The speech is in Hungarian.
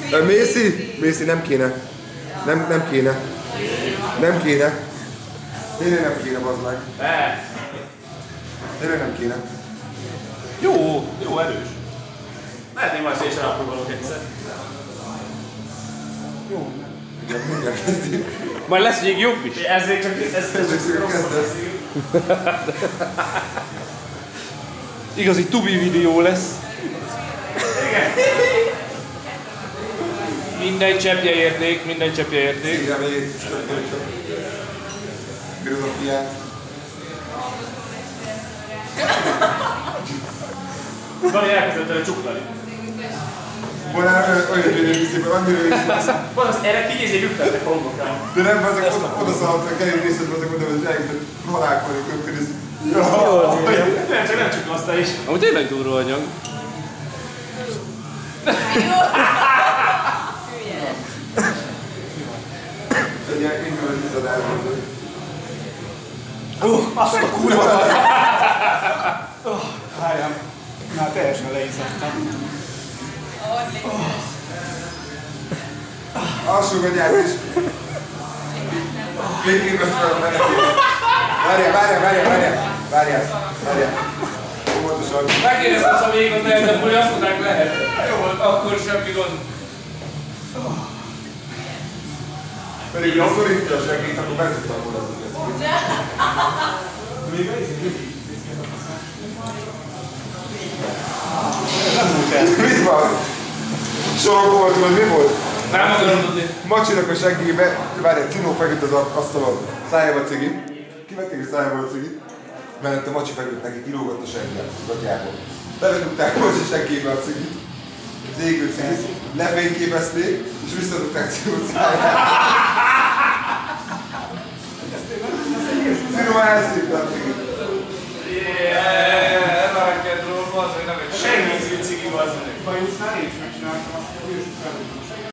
Mészi, nem kéne. Nem kéne. Nem kéne. Tényleg nem kéne, bazd meg. Tényleg nem kéne. Jó, erős. Lehet, én majd szépen elpróbálok egyszer. Jó. Mindjárt kezdjük. Majd lesz még jobb is. Ezért csak kezdesz. Igazi tubi videó lesz. Igen. Minden cseppje érték. Szívja még filozófiát. Van elkezdett el csuklani. Olyan viszik, annyira viszik. Van az erre kigyézé lüktettek hangokán. De nem, azok odaszaladt a kerék részletben, azok mondom, hogy elkezdett rohákolni, köpködni. Nem, csak nem csuklasztál is. Amúgy tényleg durva anyag. Egy ilyen ingőt tiszadásban. Azt a kurva! Várjam, már teljesen leizzadtam. Alsógadját is. Végig azt fel a menekét. Várjál. Óvatosan. Megkérdeztem a végot, de hogy azt mondták lehet. Jó volt, akkor semmi gond. Pedig a szorítja a segít, akkor meg tudtam volna az mit van? Sorokban volt, hogy mi volt? Nem akarom tudni. Macsinak a seggébe, várjál, Cinó feküdt az asztalon, szájába cigi. Kivették a szájába a cigit, mert a Macsi feküdt neki, kilógott a seggel, gatyából. Bevetugták Macsi seggébe a cigit, az égő cigit, lefényképezték, és visszadugták Cinó szájába. Cinó elszívta a cigit. Ez a kedról, az, hogy nem egy segítő cigi, az meg. Bajusz már én is megcsináltam azt, hogy ő is felültem.